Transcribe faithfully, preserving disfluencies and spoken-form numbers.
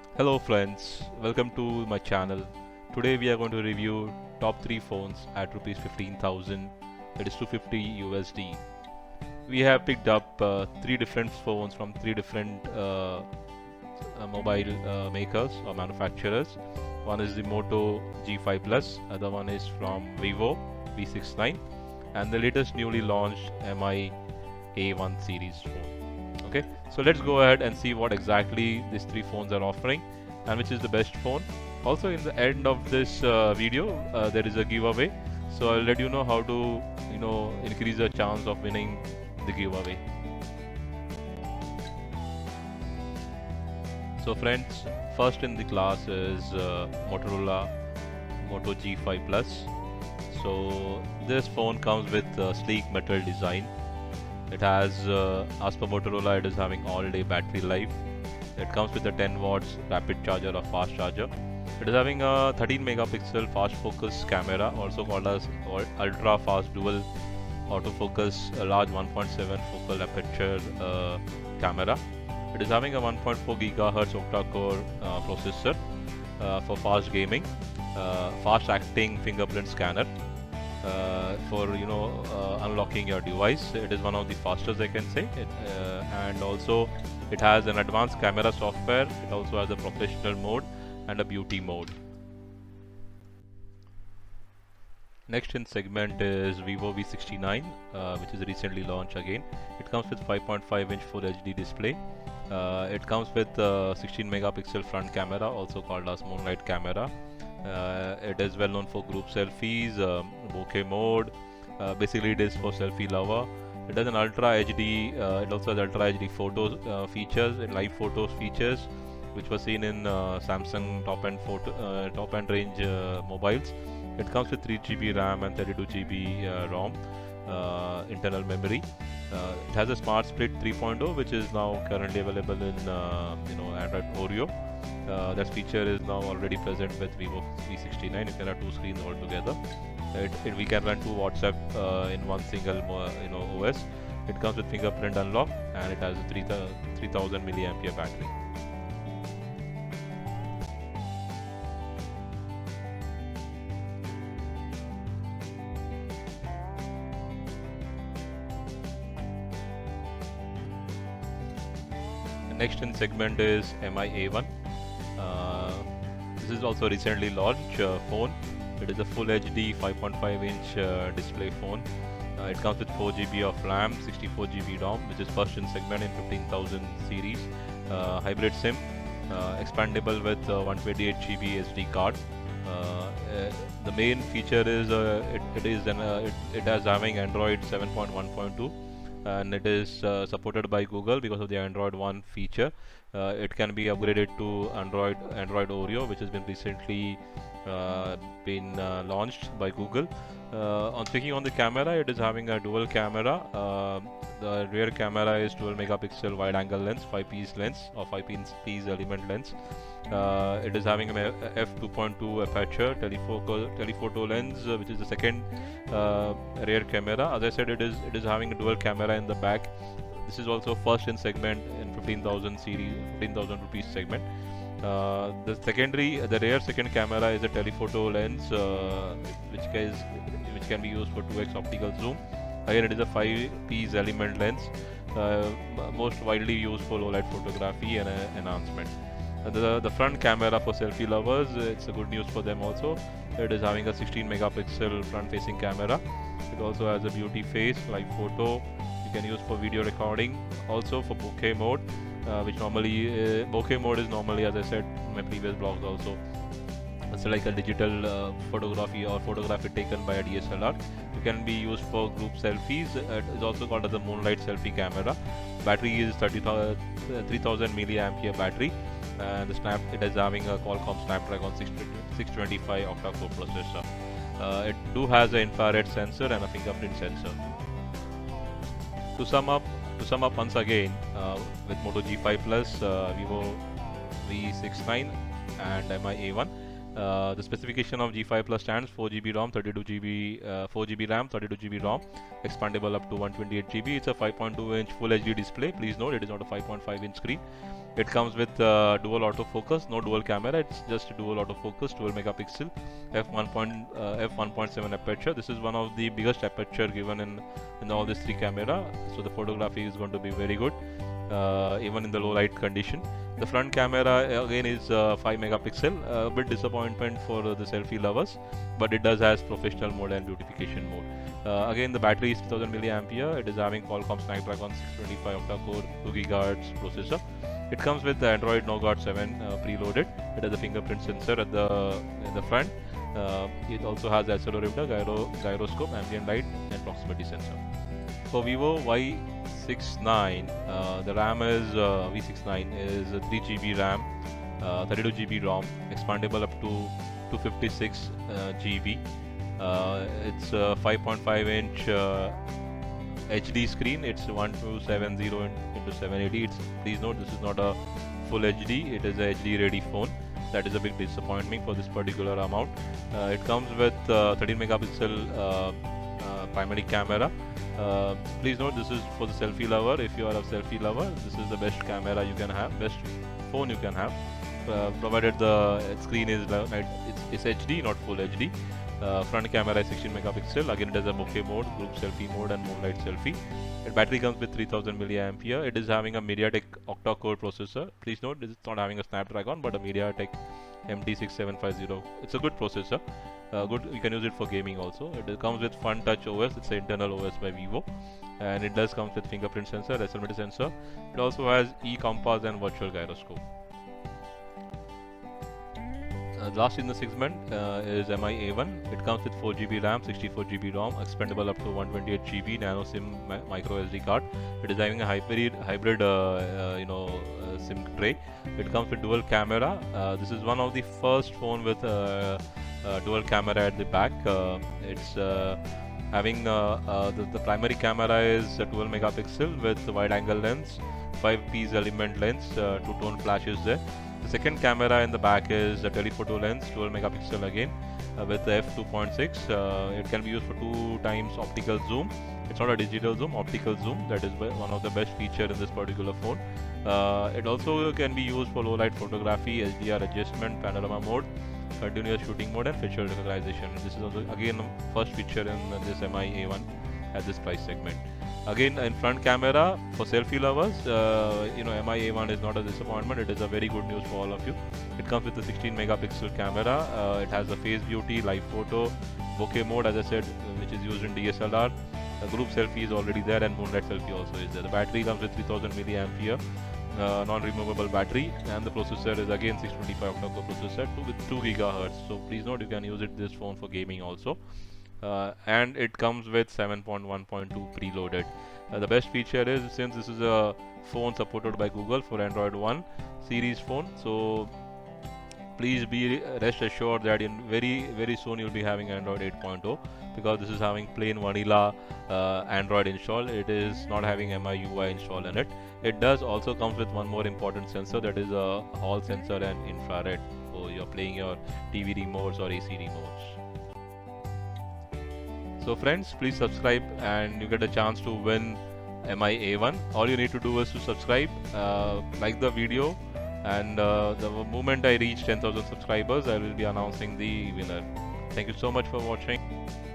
Hello friends, welcome to my channel. Today we are going to review top three phones at rupees fifteen thousand, that is two hundred fifty U S D. We have picked up uh, three different phones from three different uh, uh, mobile uh, makers or manufacturers. One is the Moto G five Plus, other one is from Vivo V sixty-nine, and the latest newly launched M I A one series phone. Okay, so let's go ahead and see what exactly these three phones are offering and which is the best phone. Also, in the end of this uh, video, uh, there is a giveaway. So I'll let you know how to, you know, increase the chance of winning the giveaway. So friends, first in the class is uh, Motorola Moto G five Plus. So this phone comes with a sleek metal design. It has, uh, as per Motorola, it is having all-day battery life. It comes with a ten watts rapid charger or fast charger. It is having a thirteen megapixel fast focus camera, also called as ultra fast dual autofocus, a large one point seven focal aperture uh, camera. It is having a one point four gigahertz octa-core uh, processor uh, for fast gaming, uh, fast acting fingerprint scanner. Uh, for you know uh, unlocking your device. It is one of the fastest, I can say. It, uh, and also it has an advanced camera software. It also has a professional mode and a beauty mode. Next in segment is Vivo V sixty-nine, uh, which is recently launched again. It comes with five point five inch Full H D display. Uh, it comes with uh, sixteen megapixel front camera, also called as moonlight camera. Uh, it is well known for group selfies, um, bokeh mode. Uh, basically, it is for selfie lover. It has an ultra H D. Uh, it also has ultra H D photos uh, features, and live photos features, which was seen in uh, Samsung top-end photo, uh, top-end range uh, mobiles. It comes with three G B RAM and thirty-two G B uh, ROM uh, internal memory. Uh, it has a Smart Split three point oh, which is now currently available in uh, you know Android Oreo. Uh, that feature is now already present with Vivo V sixty-nine. You can have two screens altogether. It, it, we can run two WhatsApp uh, in one single you know O S. It comes with fingerprint unlock and it has a three thousand milliamp hour battery. The next in segment is M I A one. Uh, this is also recently launched uh, phone. It is a full H D five point five inch uh, display phone. Uh, it comes with four G B of RAM, sixty-four G B ROM, which is first in segment in fifteen thousand series. Uh, hybrid SIM, uh, expandable with uh, one twenty-eight G B S D card. Uh, uh, the main feature is uh, it, it is an, uh, it, it has having Android seven point one point two. And it is uh, supported by Google because of the Android One feature. Uh, it can be upgraded to Android Android Oreo, which has been recently uh, been uh, launched by Google. Uh, on speaking on the camera, it is having a dual camera. Uh, the rear camera is twelve megapixel wide angle lens, five piece lens or five piece element lens. Uh, it is having a f two point two aperture telephoto telephoto lens, uh, which is the second uh, rear camera. As I said, it is it is having a dual camera in the back. This is also first in segment in fifteen thousand series, fifteen thousand rupees segment. Uh, the secondary, the rear second camera is a telephoto lens, uh, which is which can be used for two X optical zoom. Again, it is a five piece element lens, uh, most widely used for low light photography and uh, enhancement. And the, the front camera for selfie lovers, it's a good news for them also. It is having a sixteen megapixel front facing camera. It also has a beauty face, live photo. You can use for video recording, also for bokeh mode, uh, which normally, uh, bokeh mode is normally, as I said in my previous blogs also, it's like a digital uh, photography or photography taken by a D S L R. It can be used for group selfies. It is also called as the moonlight selfie camera. Battery is three thousand milliamp hour battery, and the snap it is having a Qualcomm Snapdragon six twenty-five octa-core processor. Uh, it do has an infrared sensor and a fingerprint sensor. To sum up, to sum up once again, uh, with Moto G five Plus, uh, Vivo V sixty-nine, and M I A one. Uh, the specification of G five Plus stands four G B ROM, thirty-two G B, uh, four G B RAM, thirty-two G B ROM, expandable up to one twenty-eight G B. It's a five point two inch Full H D display. Please note it is not a five point five inch screen. It comes with uh, dual autofocus, no dual camera. It's just dual autofocus, twelve megapixel, f one point uh, f one point seven aperture. This is one of the biggest aperture given in in all these three camera. So the photography is going to be very good, uh, even in the low light condition. The front camera again is uh, five megapixel. Uh, a bit disappointment for uh, the selfie lovers, but it does has professional mode and beautification mode. Uh, again, the battery is two thousand milliampere. It is having Qualcomm Snapdragon six twenty-five octa-core two gigahertz processor. It comes with the Android Nougat seven uh, preloaded. It has a fingerprint sensor at the in the front. Uh, it also has accelerometer, gyro, gyroscope, ambient light, and proximity sensor. For Vivo Y sixty-nine, uh, the RAM is uh, V sixty-nine is a three G B RAM, uh, thirty-two G B ROM, expandable up to two fifty-six uh, G B. Uh, it's a five point five inch uh, H D screen. It's twelve seventy into seven eighty. It's, please note, this is not a full H D. It is a H D ready phone. That is a big disappointment for this particular amount. Uh, it comes with uh, thirteen megapixel uh, uh, primary camera. Uh, please note, this is for the selfie lover. If you are a selfie lover, this is the best camera you can have, best phone you can have, uh, provided the screen is uh, it's, it's H D, not full H D. Uh, front camera is sixteen megapixel. Again, it has a bokeh mode, group selfie mode, and moonlight selfie. The battery comes with three thousand milliampere. It is having a MediaTek octa-core processor. Please note, this is not having a Snapdragon, but a MediaTek M T six seven five zero. It's a good processor. Uh, good, you can use it for gaming also. It comes with Fun Touch O S. It's an internal O S by Vivo, and it does comes with fingerprint sensor, accelerometer sensor. It also has e-compass and virtual gyroscope. Uh, last in the segment uh, is M I A one. It comes with four G B RAM, sixty-four G B ROM, expandable up to one twenty-eight G B nano SIM mi micro S D card. It is having a hybrid, hybrid, uh, uh, you know, uh, SIM tray. It comes with dual camera. Uh, this is one of the first phone with uh, uh, dual camera at the back. Uh, it's uh, having uh, uh, the, the primary camera is a twelve megapixel with wide-angle lens, five piece element lens, uh, two-tone flashes there. The second camera in the back is a telephoto lens, twelve megapixel again, uh, with the f two point six. Uh, it can be used for two times optical zoom. It's not a digital zoom, optical zoom. That is one of the best feature in this particular phone. Uh, it also can be used for low light photography, H D R adjustment, panorama mode, continuous shooting mode, and facial recognition. This is also again the first feature in this M I A one at this price segment. Again, in front camera for selfie lovers, uh, you know, M I A one is not a disappointment. It is a very good news for all of you. It comes with a sixteen megapixel camera. Uh, it has a face beauty, live photo, bokeh mode, as I said, which is used in D S L R. A group selfie is already there, and moonlight selfie also is there. The battery comes with three thousand milliampere, uh, non-removable battery, and the processor is again six twenty-five octa-core processor two with two gigahertz. So please note, you can use it this phone for gaming also. Uh, and it comes with seven point one point two preloaded. Uh, the best feature is, since this is a phone supported by Google for Android one series phone, so please be rest assured that in very very soon you'll be having Android eight point oh, because this is having plain vanilla uh, Android installed. It is not having M I U I installed in it. It does also comes with one more important sensor, that is a Hall sensor and infrared, so you're playing your T V remotes or A C remotes. So friends, please subscribe and you get a chance to win M I A one. All you need to do is to subscribe, uh, like the video, and uh, the moment I reach ten thousand subscribers, I will be announcing the winner. Thank you so much for watching.